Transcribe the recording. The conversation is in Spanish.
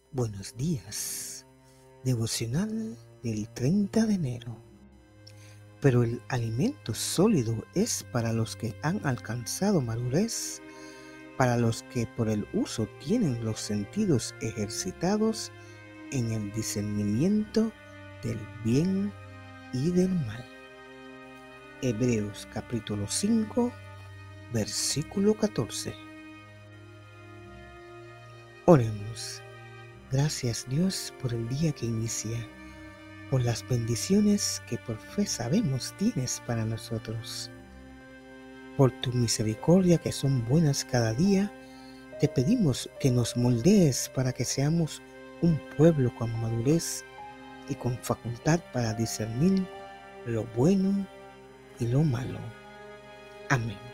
Buenos días, devocional del 30 de enero. Pero el alimento sólido es para los que han alcanzado madurez, para los que por el uso tienen los sentidos ejercitados en el discernimiento del bien y del mal. Hebreos capítulo 5, versículo 14. Oremos. Gracias Dios por el día que inicia, por las bendiciones que por fe sabemos tienes para nosotros. Por tu misericordia que son buenas cada día, te pedimos que nos moldees para que seamos un pueblo con madurez y con facultad para discernir lo bueno y lo malo. Amén.